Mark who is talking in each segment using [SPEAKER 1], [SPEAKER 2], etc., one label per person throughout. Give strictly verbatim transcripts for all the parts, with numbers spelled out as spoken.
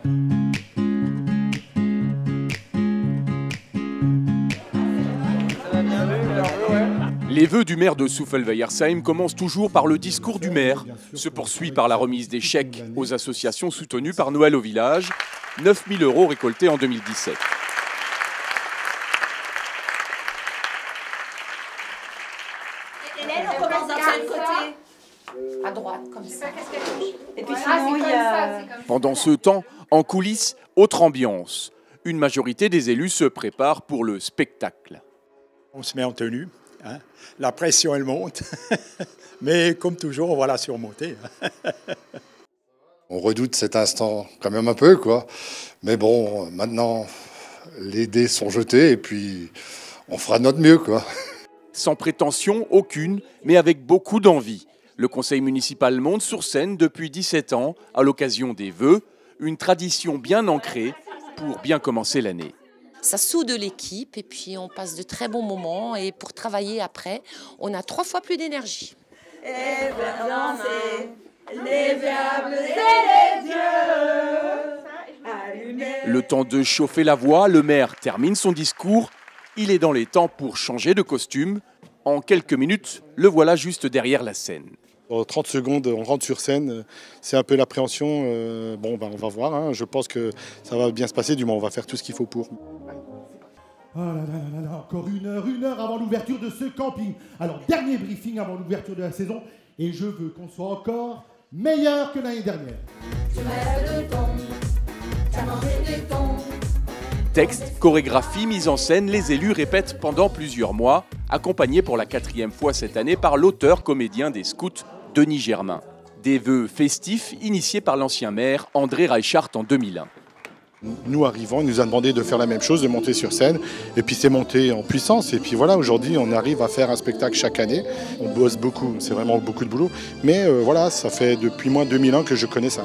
[SPEAKER 1] Les vœux du maire de Souffelweyersheim commencent toujours par le discours du maire, se poursuit par la remise des chèques aux associations soutenues par Noël au village, neuf mille euros récoltés en deux mille dix-sept.
[SPEAKER 2] Hélène, on commence d'un seul côté. À droite, comme ça. Et puis sinon, il y a...
[SPEAKER 1] Pendant ce temps, en coulisses, autre ambiance. Une majorité des élus se préparent pour le spectacle.
[SPEAKER 3] On se met en tenue. Hein. La pression, elle monte. Mais comme toujours, on va la surmonter.
[SPEAKER 4] On redoute cet instant quand même un peu, quoi. Mais bon, maintenant, les dés sont jetés et puis on fera de notre mieux, quoi.
[SPEAKER 1] Sans prétention aucune, mais avec beaucoup d'envie. Le conseil municipal monte sur scène depuis dix-sept ans, à l'occasion des vœux, une tradition bien ancrée pour bien commencer l'année.
[SPEAKER 5] Ça soude l'équipe et puis on passe de très bons moments et pour travailler après, on a trois fois plus d'énergie.
[SPEAKER 2] Et danser, les diables et les dieux. Allumez.
[SPEAKER 1] Le temps de chauffer la voix, le maire termine son discours. Il est dans les temps pour changer de costume. En quelques minutes, le voilà juste derrière la scène.
[SPEAKER 6] En trente secondes, on rentre sur scène. C'est un peu l'appréhension. Euh, bon, ben, on va voir. Hein. Je pense que ça va bien se passer. Du moins, on va faire tout ce qu'il faut pour.
[SPEAKER 7] Oh là là là là, encore une heure, une heure avant l'ouverture de ce camping. Alors, dernier briefing avant l'ouverture de la saison. Et je veux qu'on soit encore meilleur que l'année dernière.
[SPEAKER 2] Tu rêves de ton, t'as mangé des tons.
[SPEAKER 1] Texte, chorégraphie, mise en scène, les élus répètent pendant plusieurs mois, accompagnés pour la quatrième fois cette année par l'auteur-comédien des scouts, Denis Germain. Des vœux festifs initiés par l'ancien maire André Reichart en deux mille un.
[SPEAKER 6] Nous arrivons, il nous a demandé de faire la même chose, de monter sur scène. Et puis c'est monté en puissance. Et puis voilà, aujourd'hui, on arrive à faire un spectacle chaque année. On bosse beaucoup, c'est vraiment beaucoup de boulot. Mais euh, voilà, ça fait depuis moins de deux mille ans que je connais ça.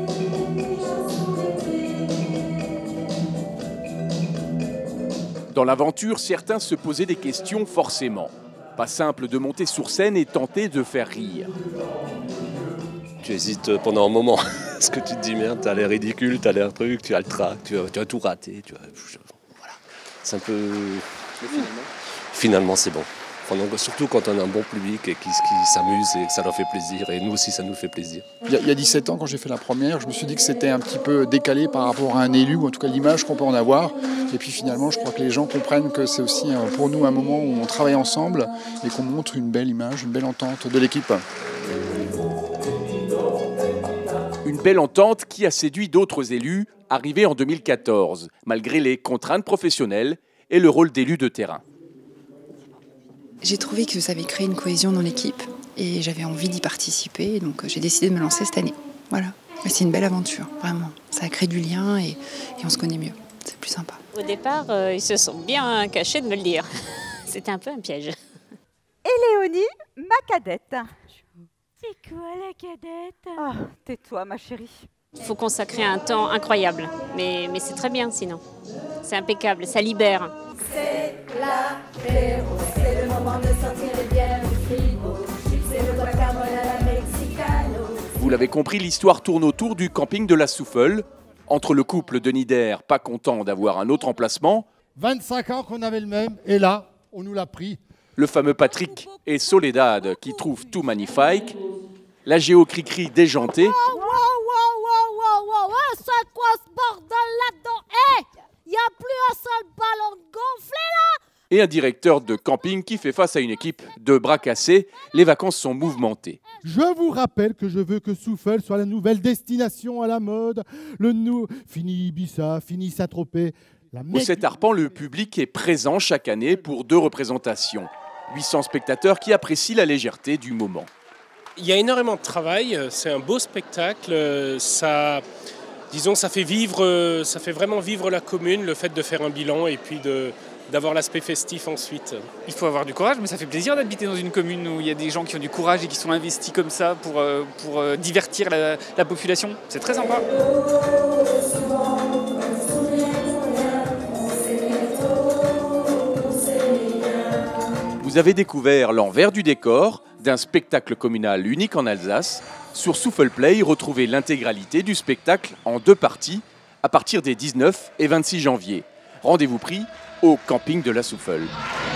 [SPEAKER 1] Dans l'aventure, certains se posaient des questions forcément. Pas simple de monter sur scène et tenter de faire rire.
[SPEAKER 8] Tu hésites pendant un moment, parce que tu te dis merde, t'as l'air ridicule, t'as l'air truc, tu as le trac, tu as, tu as tout raté. Tu as, voilà. C'est un peu... Mais finalement, finalement c'est bon. Pendant, surtout quand on a un bon public et qui, qui s'amuse et que ça leur fait plaisir. Et nous aussi, ça nous fait plaisir.
[SPEAKER 9] Il y, a, il y a dix-sept ans, quand j'ai fait la première, je me suis dit que c'était un petit peu décalé par rapport à un élu, ou en tout cas l'image qu'on peut en avoir. Et puis finalement, je crois que les gens comprennent que c'est aussi pour nous un moment où on travaille ensemble et qu'on montre une belle image, une belle entente de l'équipe.
[SPEAKER 1] Une belle entente qui a séduit d'autres élus, arrivés en deux mille quatorze, malgré les contraintes professionnelles et le rôle d'élu de terrain.
[SPEAKER 10] J'ai trouvé que ça avait créé une cohésion dans l'équipe et j'avais envie d'y participer, donc j'ai décidé de me lancer cette année. Voilà, c'est une belle aventure, vraiment. Ça a créé du lien et, et on se connaît mieux, c'est plus sympa.
[SPEAKER 11] Au départ, euh, ils se sont bien cachés de me le dire. C'était un peu un piège.
[SPEAKER 12] Et Léonie, ma cadette. C'est quoi la cadette? Ah, tais-toi ma chérie.
[SPEAKER 11] Il faut consacrer un temps incroyable, mais, mais c'est très bien sinon. C'est impeccable, ça libère.
[SPEAKER 2] C'est l'apéro, c'est le moment de sortir les bières du frigo. Chips et le guacamole à la mexicano.
[SPEAKER 1] Vous l'avez compris, l'histoire tourne autour du camping de la Souffel. Entre le couple de Nider, pas content d'avoir un autre emplacement.
[SPEAKER 7] vingt-cinq ans qu'on avait le même, et là, on nous l'a pris.
[SPEAKER 1] Le fameux Patrick et Soledad qui trouvent tout magnifique. La géo cri-cri déjantée.
[SPEAKER 13] Wow, wow, wow, wow, wow, wow, c'est quoi ce bordel là-dedans? Hé, il n'y a plus un seul ballon gonflé là.
[SPEAKER 1] Et un directeur de camping qui fait face à une équipe de bras cassés. Les vacances sont mouvementées.
[SPEAKER 7] Je vous rappelle que je veux que Souffel soit la nouvelle destination à la mode. Le nou... Fini Ibiza, fini Saint-Tropez.
[SPEAKER 1] Au sept arpents, le public est présent chaque année pour deux représentations. huit cents spectateurs qui apprécient la légèreté du moment.
[SPEAKER 14] Il y a énormément de travail, c'est un beau spectacle, ça, disons, ça fait vivre, ça fait vraiment vivre la commune, le fait de faire un bilan et puis de, d'avoir l'aspect festif ensuite.
[SPEAKER 15] Il faut avoir du courage, mais ça fait plaisir d'habiter dans une commune où il y a des gens qui ont du courage et qui sont investis comme ça pour, pour divertir la, la population. C'est très sympa.
[SPEAKER 1] Vous avez découvert l'envers du décor d'un spectacle communal unique en Alsace. Sur Souffel Play, retrouvez l'intégralité du spectacle en deux parties à partir des dix-neuf et vingt-six janvier. Rendez-vous pris au camping de la Souffle.